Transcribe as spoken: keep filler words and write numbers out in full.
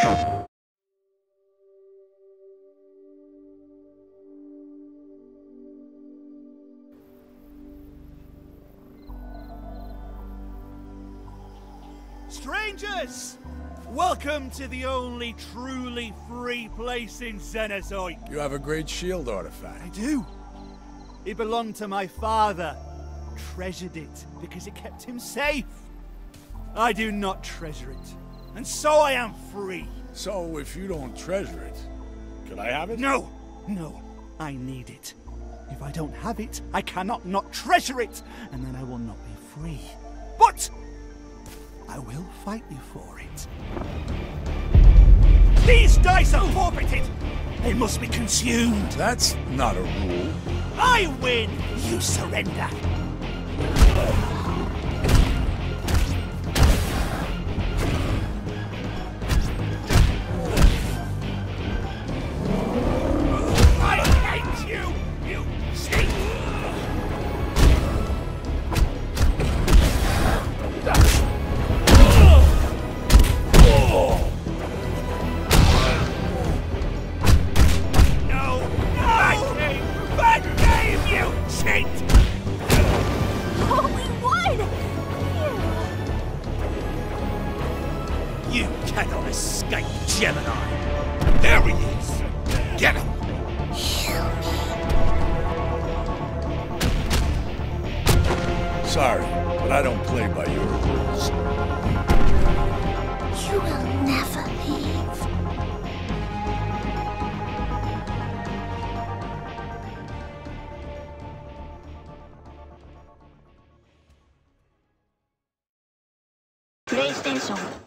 Strangers! Welcome to the only truly free place in Zenozoik. You have a great shield artifact. I do. It belonged to my father. Treasured it because it kept him safe. I do not treasure it, and so I am free. So if you don't treasure it, can I have it? No! No, I need it. If I don't have it, I cannot not treasure it, and then I will not be free. But I will fight you for it. These dice are forfeited! They must be consumed! That's not a rule. I win! You surrender! I hate you! You cheat! You cannot escape, Gemini! There he is! Get him! Sorry, but I don't play by your rules. You will never leave. PlayStation